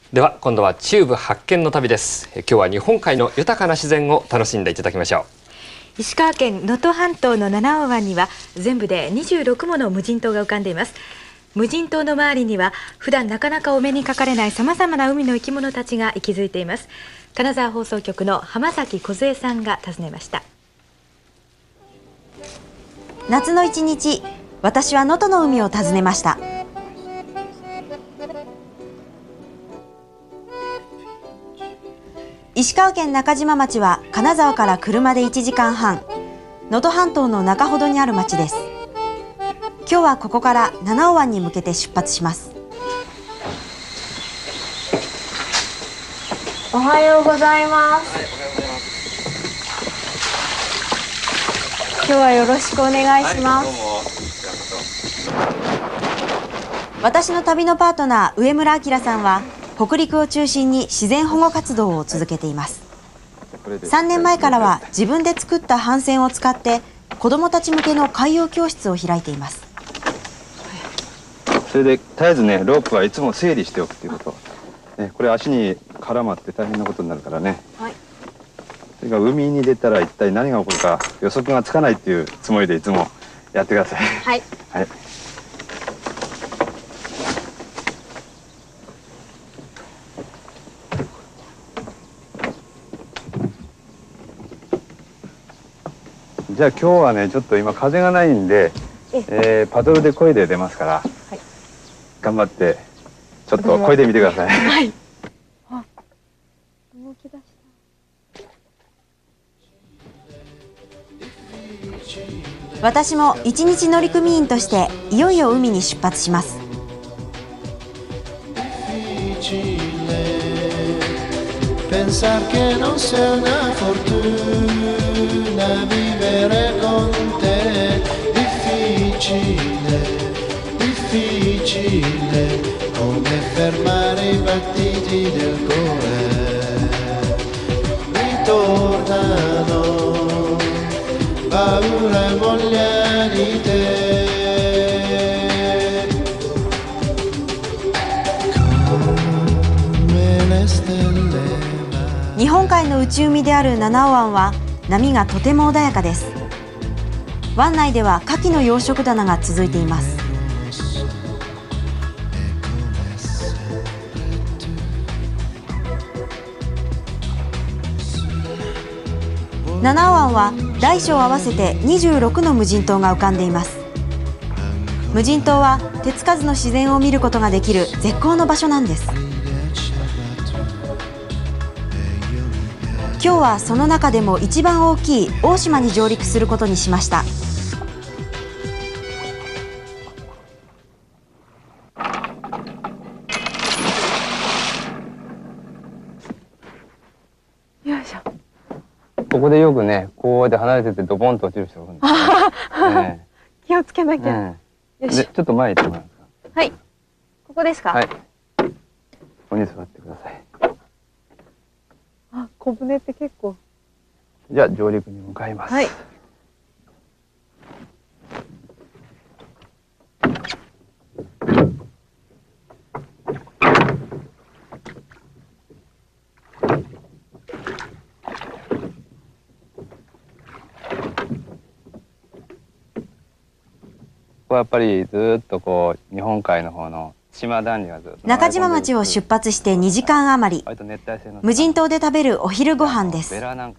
では今度は中部発見の旅です。今日は日本海の豊かな自然を楽しんでいただきましょう。石川県能登半島の七尾湾には全部で26もの無人島が浮かんでいます。無人島の周りには普段なかなかお目にかかれないさまざまな海の生き物たちが息づいています。金沢放送局の浜崎梢さんが訪ねました。 夏の一日、私は能登の海を訪ねました。石川県中島町は金沢から車で1時間半、能登半島の中ほどにある町です。今日はここから七尾湾に向けて出発します。 おはようございます。今日はよろしくお願いします。 私の旅のパートナー上村明さんは北陸を中心に自然保護活動を続けています。3年前からは自分で作った帆船を使って子どもたち向けの海洋教室を開いています。 それで絶えずね、ロープはいつも整理しておくということ、これ足に絡まって大変なことになるからね、はい、それから海に出たら一体何が起こるか予測がつかないっていうつもりでいつもやってください。 はい、はい。 じゃあ今日はね、ちょっと今風がないんで、パドルで漕いで出ますから、はい、頑張ってちょっと漕いでみてください。はい。あ、動き出した。私も一日乗組員としていよいよ海に出発します。Pensar que no sea una fortuna vivere con te, difficile, difficile, come fermare i battiti del cuore. Ritornano paura e voglia di te.日本海の内海である七尾湾は波がとても穏やかです。湾内では牡蠣の養殖棚が続いています。七尾湾は大小合わせて26の無人島が浮かんでいます。無人島は手つかずの自然を見ることができる絶好の場所なんです。今日はその中でも一番大きい大島に上陸することにしました。 よいしょ。 ここでよくね、こうやって離れててドボンと落ちる人がいるんですよ。 気をつけなきゃ。 よし。ちょっと前行ってもらえますか。 はい。ここですか。はい。 ここに座ってください。 あ、小舟って結構。 じゃあ上陸に向かいます。はい。ここはやっぱりずっとこう日本海の方の島団地がずっと中島町を出発して2時間余り、無人島で食べるお昼ご飯です。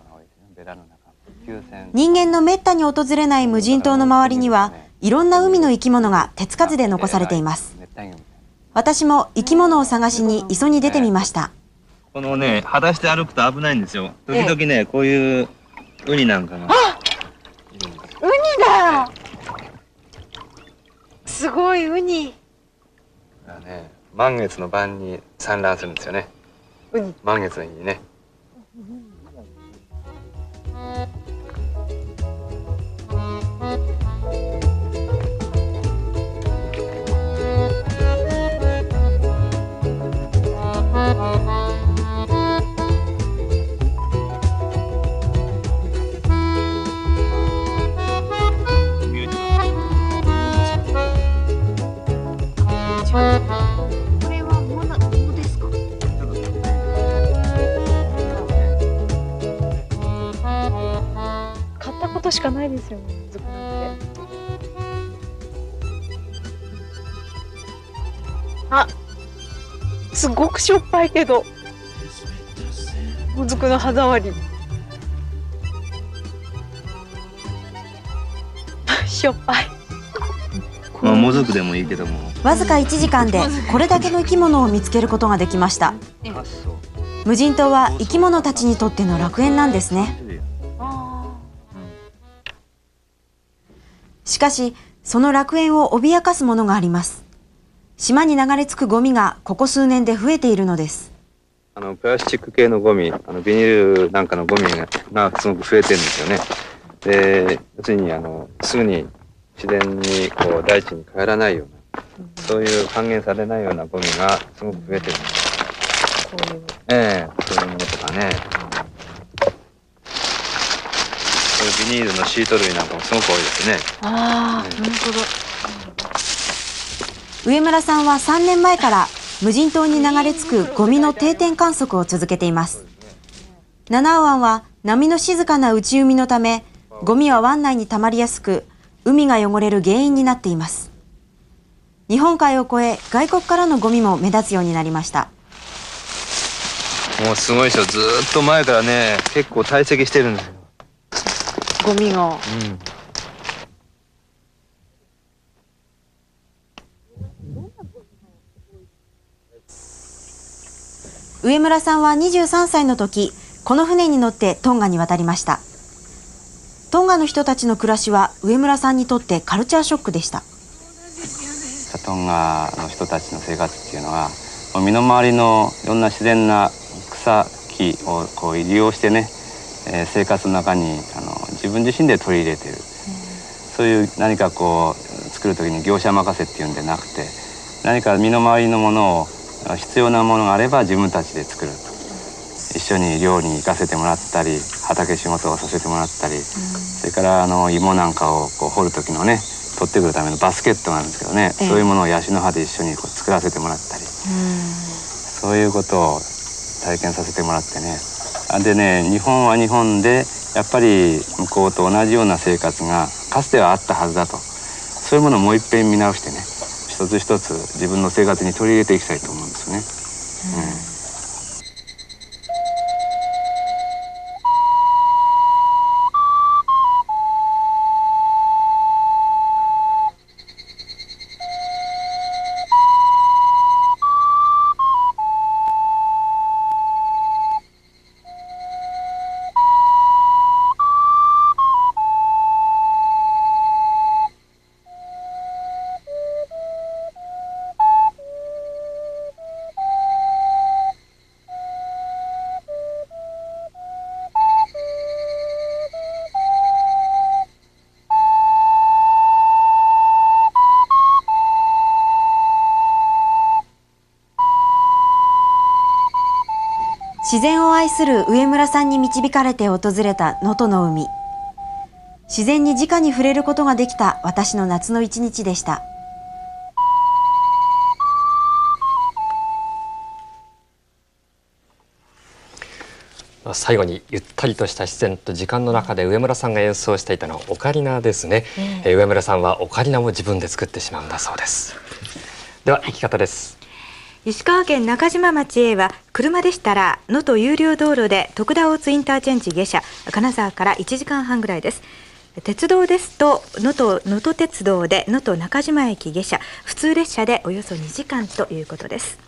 人間のめったに訪れない無人島の周りにはいろんな海の生き物が手つかずで残されています。私も生き物を探しに磯に出てみました。 このね、裸足で歩くと危ないんですよ。時々ね、こういうウニなんかが。 ウニだ。すごいウニ。 ね、満月の晩に産卵するんですよね。満月の日にね。 ことしかないですよね、もずくなんて。あ、すごくしょっぱいけど、もずくの歯触り。しょっぱい。 まあ、もずくでもいいけども。 わずか1時間でこれだけの生き物を見つけることができました。無人島は生き物たちにとっての楽園なんですね。しかし、その楽園を脅かすものがあります。島に流れ着くゴミがここ数年で増えているのです。 プラスチック系のゴミ、ビニールなんかのゴミがすごく増えてるんですよね。で、要するにすぐに自然にこう大地に帰らないような、そういう還元されないようなゴミがすごく増えてるんです。そういうものとかね。ビニールのシート類なんかもすごく多いですね。 ああ、なるほど。 上村さんは3年前から無人島に流れ着くゴミの定点観測を続けています。七尾湾は波の静かな内海のため、ゴミは湾内に溜まりやすく、海が汚れる原因になっています。日本海を越え、外国からのゴミも目立つようになりました。 もうすごいですよ。ずーっと前からね、結構堆積してるんですよ。 ゴミが。 上村さんは23歳の時、この船に乗ってトンガに渡りました。トンガの人たちの暮らしは上村さんにとってカルチャーショックでした。 トンガの人たちの生活っていうのは、身の回りのいろんな自然な草木をこう利用してね、生活の中に自分自身で取り入れている、そういう何かこう作る時に業者任せっていうんでなくて、何か身の回りのものを必要なものがあれば自分たちで作ると。一緒に漁に行かせてもらったり、畑仕事をさせてもらったり、それから芋なんかをこう掘る時のね、取ってくるためのバスケットがあるんですけどね、そういうものをヤシの葉で一緒にこう作らせてもらったり、そういうことを体験させてもらってね。でね、日本は日本でやっぱり向こうと同じような生活がかつてはあったはずだと、そういうものをもう一遍見直してね、一つ一つ自分の生活に取り入れていきたいと思うんですよね。 自然を愛する上村さんに導かれて訪れた能登の海。自然に直に触れることができた私の夏の一日でした。 最後にゆったりとした自然と時間の中で上村さんが演奏していたのはオカリナですね。上村さんはオカリナも自分で作ってしまうんだそうです。では行き方です。 石川県中島町へは車でしたら能登有料道路で徳田大津インターチェンジ下車、金沢から1時間半ぐらいです。鉄道ですと能登鉄道で能登中島駅下車、普通列車でおよそ2時間ということです。